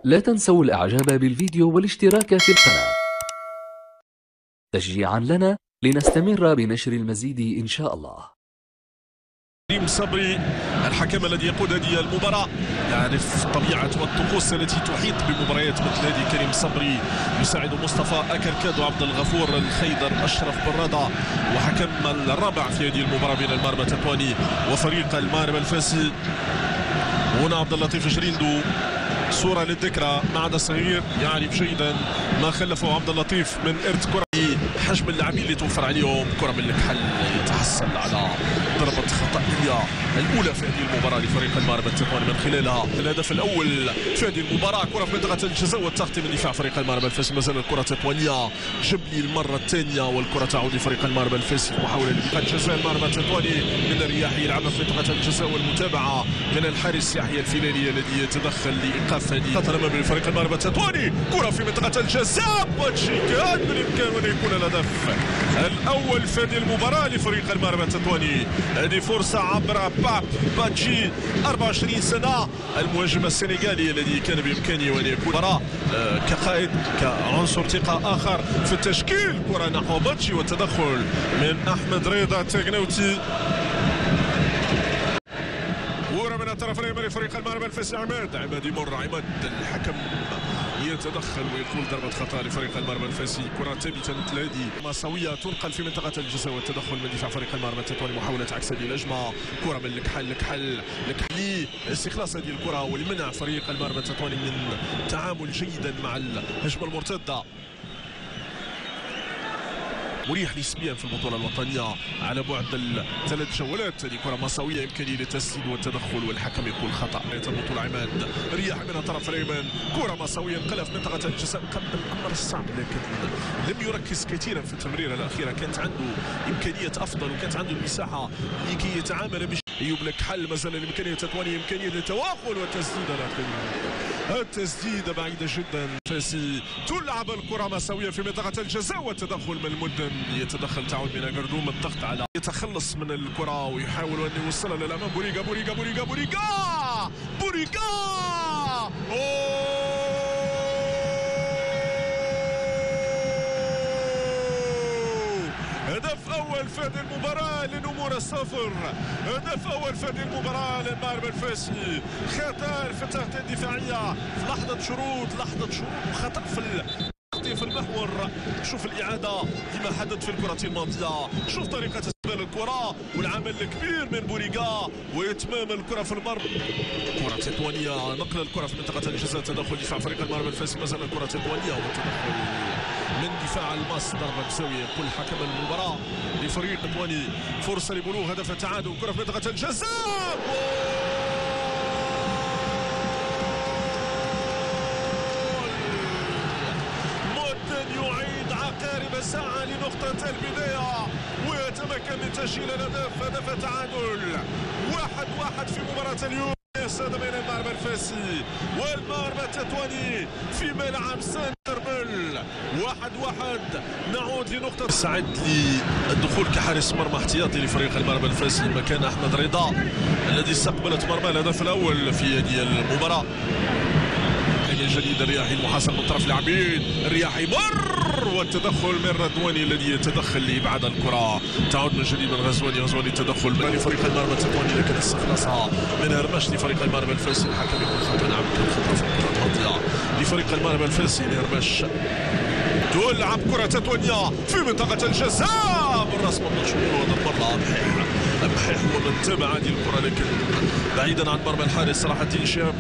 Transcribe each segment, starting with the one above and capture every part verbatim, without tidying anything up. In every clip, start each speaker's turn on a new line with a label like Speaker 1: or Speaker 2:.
Speaker 1: لا تنسوا الإعجاب بالفيديو والاشتراك في القناة تشجيعا لنا لنستمر بنشر المزيد إن شاء الله.
Speaker 2: كريم صبري الحكم الذي يقود هذه المباراة يعرف طبيعة والطقوس التي تحيط بمباريات مثل هذه. كريم صبري يساعد مصطفى أكركاد وعبد الغفور الخيدر أشرف برادة، وحكم الرابع في هذه المباراة بين المغرب تطواني وفريق المغرب الفاسي. هنا عبد اللطيف جريندو، صورة للذكرى مع صغير يعرف جيدا ما خلفه عبد اللطيف من إرث كرة. حجم اللاعبين اللي توفر عليهم كرة من الكحل يتحصل على ضربة خطأية الأولى في هذه المباراة لفريق المغرب التطواني من خلالها الهدف الأول في هذه المباراة. كرة في منطقة الجزاء والتغطية من دفاع فريق المغرب الفاسي. ما زال الكرة التطوانية جبلي المرة الثانية والكرة تعود لفريق المغرب الفاسي. محاولة لمنطقة الجزاء المغرب التطواني من الرياحي يلعبها في منطقة الجزاء والمتابعة من الحارس يحيى الفيلاني الذي يتدخل لإيقاف هذه خطر أمام فريق المغرب التطواني. كرة في منطقة الجزاء باتشي كان بالإمكان أن يكون الهدف الأول في هذه المباراة لفريق المغرب التطواني. هذه فرصة عبر باب باتشي أربعة وعشرين سنة، المهاجم السنغالي الذي كان بإمكانه أن يكون مباراة كقائد كعنصر ثقة آخر في التشكيل. كرة نحو باتشي والتدخل من أحمد رضا تاغناوتي. كرة من الطرف الأيمن لفريق المغرب الفاسي. عماد عماد يمر عماد الحكم يتدخل ويقول ضربة خطأ لفريق المغرب الفاسي. كرة ثابتة مثل هذه ماساوية تنقل في منطقة الجزاء والتدخل من دفاع فريق المغرب التطواني. محاولة عكس هذه الهجمة. كرة من الكحل الكحل الكحلي استخلاص هذه الكرة ولمنع فريق المغرب التطواني من تعامل جيدا مع الهجمة المرتدة. مريح نسبيا في البطوله الوطنيه على بعد الثلاث جولات. هذه كره ماساويه يمكن للتسديد والتدخل والحكم يقول خطا. البطوله عماد رياح من الطرف الايمن. كره ماساويه انقلب منطقه الجزاء قبل الامر الصعب، لكن لم يركز كثيرا في التمريره الاخيره. كانت عنده امكانيه افضل وكانت عنده المساحه لكي يتعامل بش ايوب لك حل. ما زال الامكانيه التطوانيه امكانيه للتواصل والتسديد، لكن التسديدة بعيدة جدا. فاسي تلعب الكرة ماساوية في منطقة الجزاء والتدخل من المدن يتدخل تعود من قردوم الضغط على يتخلص من الكرة ويحاول أن يوصلها للأمام. بوريغا بوريغا بوريغا بوريغا بوريغا هدف أول في هذه المباراة لنمور الصفر. هدف أول في هذه المباراة للمغرب الفاسي. خطأ في التغطية الدفاعية في لحظة شروط لحظة شروط وخطأ في التغطية في المحور. شوف الإعادة لما حدث في الكرة الماضية. شوف طريقة استقبال الكرة والعمل الكبير من بوريغا وإتمام الكرة في المرمى. كرة تطوانية نقل الكرة في منطقة الجزاء. تدخل دفاع فريق المغرب الفاسي. ما زال الكرة تطوانية والتدخل من دفاع الماس. ضربة زاوية يقول حكم المباراة لفريق تطواني. فرصة لبلوغ هدف التعادل. كرة في منطقة الجزاء. مدن يعيد عقارب الساعة لنقطة البداية ويتمكن من تسجيل الهدف. هدف التعادل واحد واحد في مباراة اليوم السادة بين المغرب الفاسي والمغرب التطواني في ملعب سنتربل. واحد واحد. نعود لنقطة سعد للدخول كحارس مرمى احتياطي لفريق المغرب الفاسي مكان أحمد رضا الذي استقبلت مرمى الهدف الأول في هذه المباراة. جديد الرياحي المحاصر من طرف اللاعبين. الرياحي مر والتدخل من رضواني الذي يتدخل لإبعاد الكرة. تعود من جديد من غزواني. غزواني تدخل لفريق المغرب التطواني لكن استخلصها من هرمش لفريق المغرب الفاسي. الحكم يقول خطأ. نعم كان خطأ في الكرة الماضية لفريق المغرب الفاسي لهرمش. تلعب كرة تطوانية في منطقة الجزاء بالراس مشهور وهذا المرة أبحيح أبحيح ومن تابع هذه الكرة لكن بعيدا عن مرمى الحارس صلاح الدين شاب.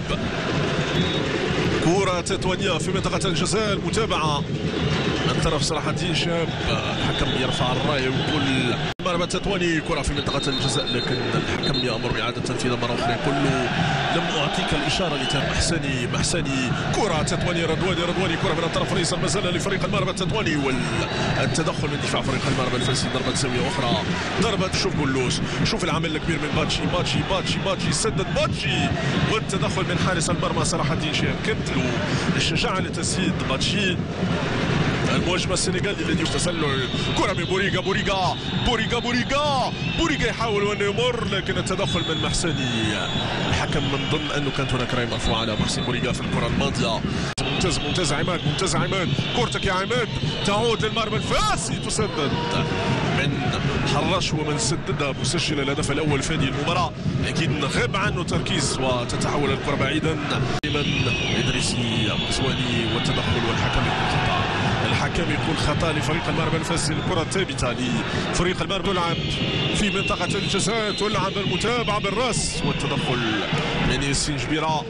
Speaker 2: كرة تطوانية في منطقة الجزاء. المتابعة من طرف صلاح الدين شاب. الحكم يرفع الراية ويقول المغرب التطواني. كرة في منطقة الجزاء لكن الحكم يأمر بإعادة تنفيذها مرة أخرى. يقول له لم أعطيك الإشارة لتم محسني محسني. كرة تطواني رضواني رضواني. كرة من الطرف الأيسر ما زال لفريق المغرب التطواني والتدخل من دفاع فريق المغرب الفاسي. ضربة زاوية أخرى. ضربة شوف قلوس. شوف العمل الكبير من باتشي باتشي باتشي باتشي سدد باتشي والتدخل من حارس المرمى صلاح الدين شاب. كانت له الشجاعة لتسديد باتشي. المهاجم السنغالي الذي يتسلل. كرة من بوريغا بوريغا بوريغا بوريغا بوريغا يحاول أن يمر لكن التدخل من محسني. الحكم من ضمن أنه كانت هناك رأي مرفوعة على مارسيل بوريغا في الكرة الماضية. ممتاز ممتاز عماد ممتاز عماد كورتك يا عماد تعود للمرمى الفاسي تسدد من حراش ومن سددها مسجل الهدف الأول في هذه المباراة لكن غاب عنه تركيز وتتحول الكرة بعيدا. من إدريسي سواني والتدخل والحكم يقول خطأ. الحكم يقول خطأ لفريق المرمى الفاسي. الكرة الثابتة لفريق المرمى تلعب في منطقة الجزاء تلعب المتابعة بالراس والتدخل من ياسين جبيرة.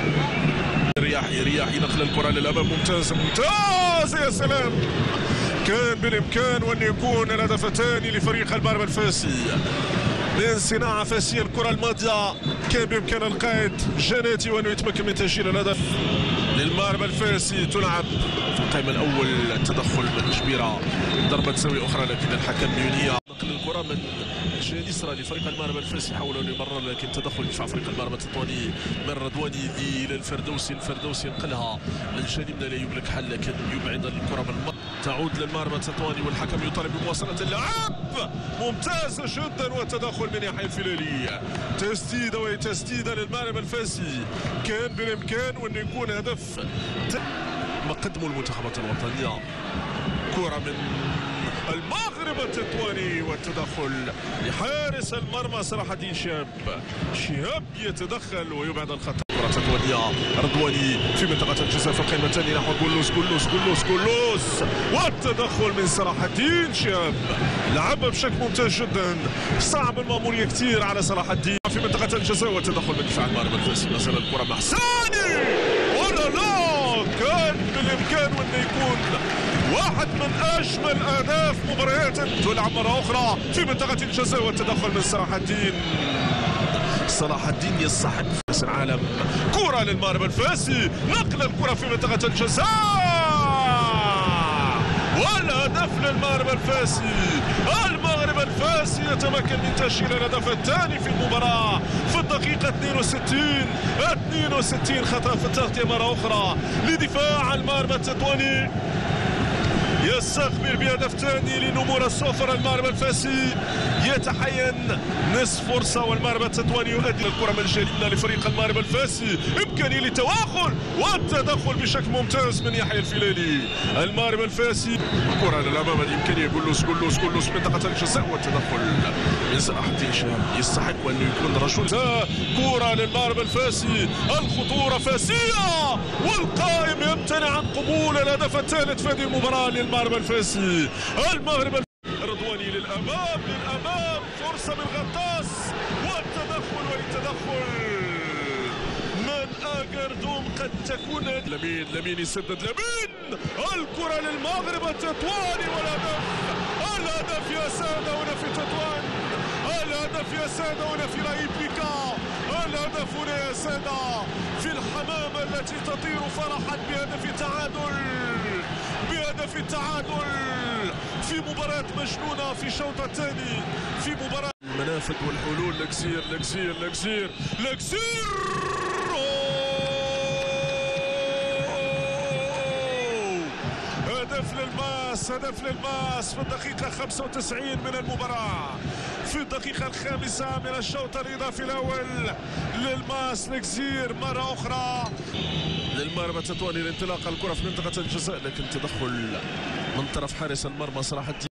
Speaker 2: رياحي رياحي نقل الكرة للأمام ممتاز ممتاز يا سلام. كان بالإمكان وأن يكون الهدف الثاني لفريق المرمى الفاسي من صناعة فاسية. الكرة الماضية كان بإمكان القائد جناتي وأنه يتمكن من تسجيل الهدف للمرمى الفاسي. تلعب في القائمة الأول التدخل من جبيرة ضربة زاوية أخرى لكن الحكم يونيا نقل الكرة من الجهة اليسرى لفريق المرمى الفاسي. حاولوا أن يمرر لكن تدخل دفاع فريق المرمى التطواني من رضواني إلى الفردوسي. الفردوسي ينقلها للجانب لا يملك حل لكن يبعد الكرة من تعود للمرمى التطواني والحكم يطالب بمواصلة اللعب ممتازة جدا والتدخل من يحيى الفلالي. تسديدة وهي تسديدة للمرمى الفاسي كان بالإمكان وأن يكون هدف ما قدموا المنتخبات الوطنية. كرة من المغرب التطواني والتدخل لحارس المرمى صلاح الدين شهاب. شهاب يتدخل ويبعد الخطأ. كرة تطوانية رضواني في منطقة الجزاء في القائمة الثانية نحو كولوس كولوس كولوس كولوس والتدخل من صلاح الدين شهاب. لعبها بشكل ممتاز جدا. صعب المأمورية كثير على صلاح الدين في منطقة الجزاء والتدخل من دفاع المرمى الفاسي. مثلا الكرة محساني ولا لا كان بالإمكان وأن يكون واحد من أجمل أهداف مباريات تلعب مرة أخرى في منطقة الجزاء والتدخل من صلاح الدين. صلاح الدين يستحق كأس العالم. كرة للمرمى الفاسي نقل الكرة في منطقة الجزاء والهدف للمغرب الفاسي. المغرب الفاسي يتمكن من تسجيل الهدف الثاني في المباراة في الدقيقة اثنين وستين اثنين وستين. خطأ في التغطية مرة أخرى لدفاع المرمى التطواني يستقبل بهدف ثاني لنمور الصفر. المغرب الفاسي يتحين نصف فرصة والمغرب التطواني يؤدي الكرة من الجانب لفريق المغرب الفاسي. إمكانية للتواخل والتدخل بشكل ممتاز من يحيى الفلالي. المغرب الفاسي كرة للأمام الإمكانية كولوس كولوس كولوس منطقة الجزاء والتدخل من صلاح الدين شهاب. يستحق أن يكون رجل. كرة للمغرب الفاسي الخطورة فاسية والقائم يمتنع عن قبول الهدف الثالث في هذه المباراة للمغرب الفاسي. المغرب رضواني للأمام للأمام فرصة من غطاس والتدخل والتدخل من أجردوم قد تكون لمين لمين يسدد لمين. الكرة للمغرب التطواني والهدف. الهدف يا سادة هنا في تطوان. الهدف يا سادة هنا في رايبيكا. الهدف هنا يا سادة في الحمامة التي تطير فرحا بهدف تعادل بهدف التعادل في مباراة مجنونة في الشوط الثاني في مباراة المنافذ والحلول. لكزير لكزير لكزير لكزير هدف للماس هدف للماس في الدقيقة خمسة وتسعين من المباراة في الدقيقة الخامسة من الشوط الإضافي الأول للماس. لكزير مرة أخرى للمرمى التطواني لانطلاق الكرة في منطقة الجزاء لكن تدخل من طرف حارس المرمى صلاح الدين.